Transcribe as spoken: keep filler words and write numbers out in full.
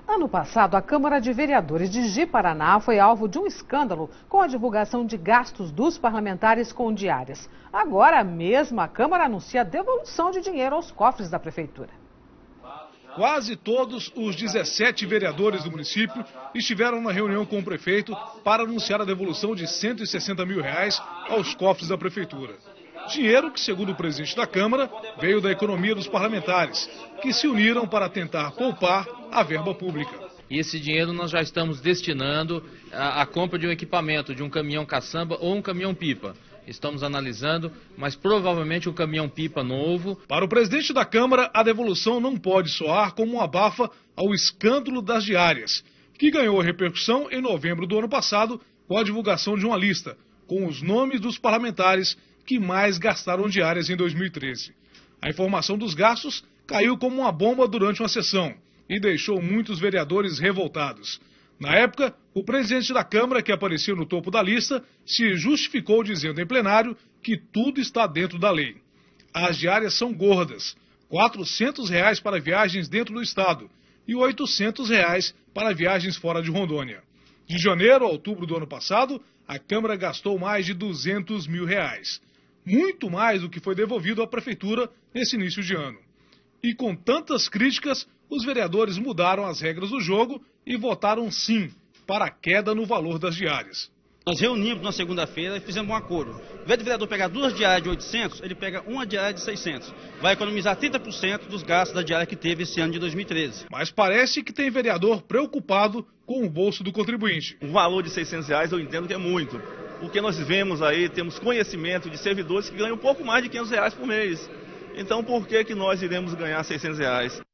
Ano passado, a Câmara de Vereadores de Ji-Paraná foi alvo de um escândalo com a divulgação de gastos dos parlamentares com diárias. Agora, a mesma Câmara anuncia a devolução de dinheiro aos cofres da Prefeitura. Quase todos os dezessete vereadores do município estiveram na reunião com o prefeito para anunciar a devolução de cento e sessenta mil reais aos cofres da Prefeitura. Dinheiro que, segundo o presidente da Câmara, veio da economia dos parlamentares, que se uniram para tentar poupar a verba pública. E esse dinheiro nós já estamos destinando à, à compra de um equipamento, de um caminhão caçamba ou um caminhão-pipa. Estamos analisando, mas provavelmente um caminhão-pipa novo. Para o presidente da Câmara, a devolução não pode soar como uma abafa ao escândalo das diárias, que ganhou repercussão em novembro do ano passado com a divulgação de uma lista com os nomes dos parlamentares que mais gastaram diárias em dois mil e treze. A informação dos gastos caiu como uma bomba durante uma sessão e deixou muitos vereadores revoltados. Na época, o presidente da Câmara, que apareceu no topo da lista, se justificou dizendo em plenário que tudo está dentro da lei. As diárias são gordas, quatrocentos reais para viagens dentro do estado e oitocentos reais para viagens fora de Rondônia. De janeiro a outubro do ano passado, a Câmara gastou mais de duzentos mil reais. Muito mais do que foi devolvido à Prefeitura nesse início de ano. E com tantas críticas, os vereadores mudaram as regras do jogo e votaram sim para a queda no valor das diárias. Nós reunimos na segunda-feira e fizemos um acordo. Em vez do vereador pegar duas diárias de oitocentos, ele pega uma diária de seiscentos. Vai economizar trinta por cento dos gastos da diária que teve esse ano de dois mil e treze. Mas parece que tem vereador preocupado com o bolso do contribuinte. Um valor de seiscentos reais eu entendo que é muito. Porque nós vemos aí, temos conhecimento de servidores que ganham um pouco mais de quinhentos reais por mês. Então por que que nós iremos ganhar seiscentos reais?